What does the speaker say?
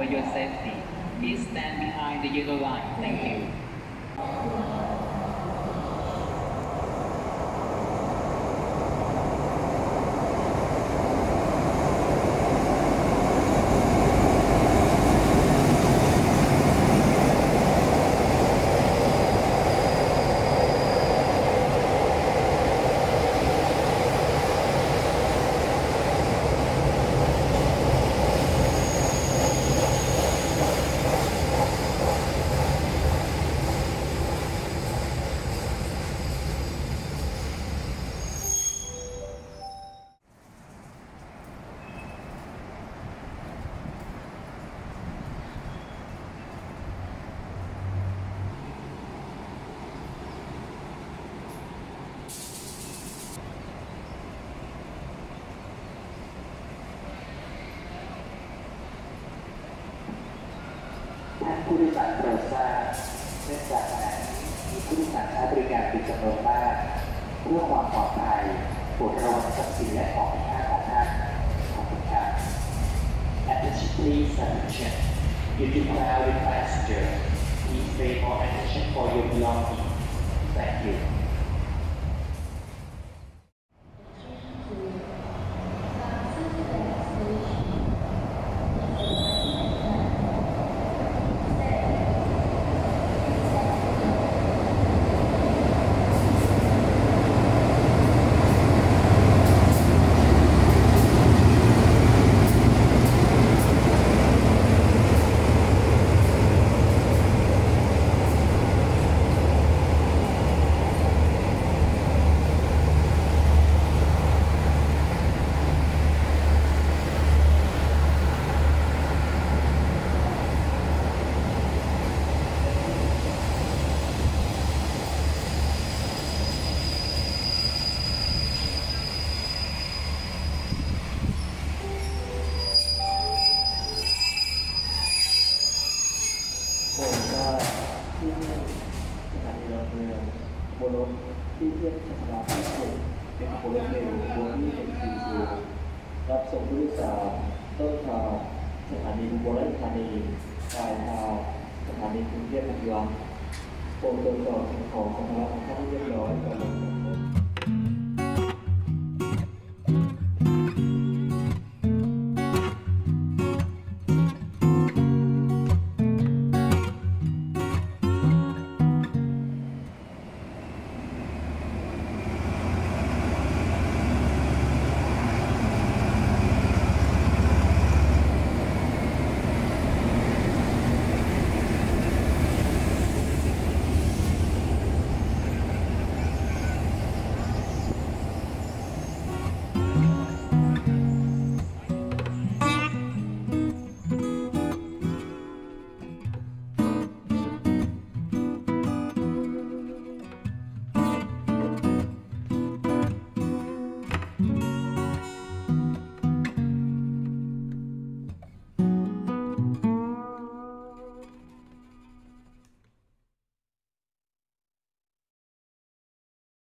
your safety. Please stand behind the yellow line. Thank you. ผู้โดยสารโปรดทราบเนื่องจากขณะนี้มีผู้โดยสารใช้บริการเป็นจำนวนมากเพื่อความปลอดภัยโปรดระวังทรัพย์สินและของมีค่าของท่านขอบคุณครับ Attention please attention If you travel with passenger please pay more attention for your belongings Thank youบนรถที่เทียบชะลาพิเศษเป็นขบวนเร็วบนที่เป็นสีสูงรับส่งผู้โดยสารต้นทางสถานีอุบลราชธานีปลายทางสถานีกรุงเทพมหานครโปรดตรวจสอบสิ่งของสำหรับ